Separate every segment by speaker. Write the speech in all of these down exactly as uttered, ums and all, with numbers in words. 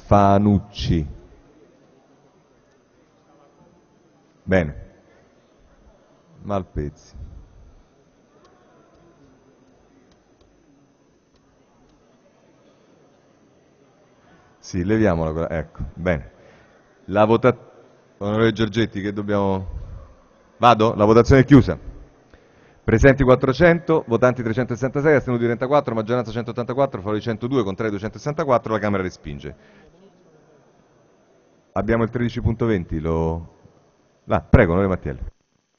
Speaker 1: Fanucci. Bene. Malpezzi. Sì, leviamola, ecco, bene. La votazione, onorevole Giorgetti, che dobbiamo... Vado? La votazione è chiusa. Presenti quattrocento, votanti trecentosessantasei, astenuti trentaquattro, maggioranza centottantaquattro, favorevoli centodue, contrari duecentosessantaquattro, la Camera respinge. Abbiamo il tredici punto venti, lo... Ah, prego, onorevole Mattiello.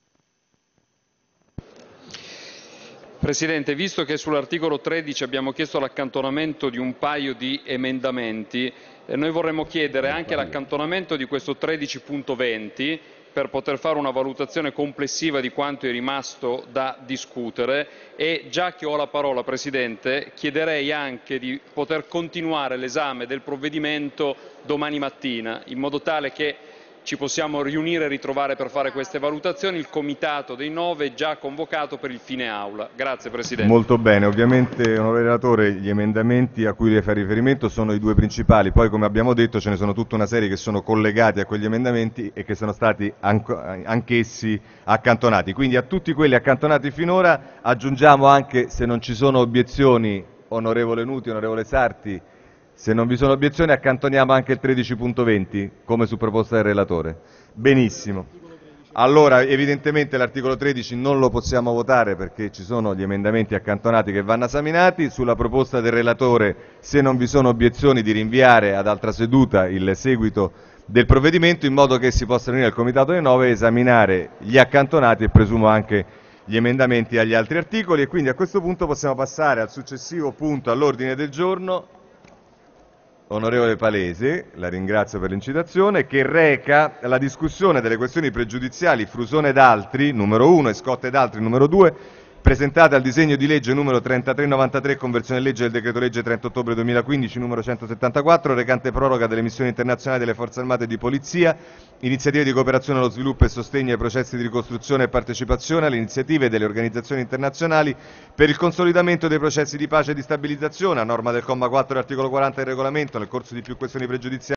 Speaker 2: Presidente, visto che sull'articolo tredici abbiamo chiesto l'accantonamento di un paio di emendamenti, eh, noi vorremmo chiedere anche l'accantonamento di questo tredici punto venti per poter fare una valutazione complessiva di quanto è rimasto da discutere e, già che ho la parola, Presidente, chiederei anche di poter continuare l'esame del provvedimento domani mattina, in modo tale che ci possiamo riunire e ritrovare per fare queste valutazioni. Il comitato dei nove è già convocato per il fine aula. Grazie Presidente.
Speaker 1: Molto bene, ovviamente onorevole relatore, gli emendamenti a cui lei fa riferimento sono i due principali, poi come abbiamo detto ce ne sono tutta una serie che sono collegati a quegli emendamenti e che sono stati anch'essi accantonati, quindi a tutti quelli accantonati finora aggiungiamo anche, se non ci sono obiezioni, onorevole Nuti, onorevole Sarti, se non vi sono obiezioni accantoniamo anche il tredici punto venti, come su proposta del relatore. Benissimo. Allora, evidentemente l'articolo tredici non lo possiamo votare perché ci sono gli emendamenti accantonati che vanno esaminati. Sulla proposta del relatore, se non vi sono obiezioni, di rinviare ad altra seduta il seguito del provvedimento in modo che si possa riunire al Comitato dei nove e esaminare gli accantonati e presumo anche gli emendamenti agli altri articoli. E quindi a questo punto possiamo passare al successivo punto all'ordine del giorno. Onorevole Palese, la ringrazio per l'incitazione, che reca la discussione delle questioni pregiudiziali Frusone ed altri, numero uno, e Scotta ed altri, numero due, presentate al disegno di legge numero trentatré novantatré, conversione legge del decreto legge trenta ottobre duemilaquindici, numero centosettantaquattro, recante proroga delle missioni internazionali delle Forze Armate e di Polizia, iniziative di cooperazione allo sviluppo e sostegno ai processi di ricostruzione e partecipazione alle iniziative delle organizzazioni internazionali per il consolidamento dei processi di pace e di stabilizzazione, a norma del comma quattro dell'articolo quaranta del regolamento, nel corso di più questioni pregiudiziali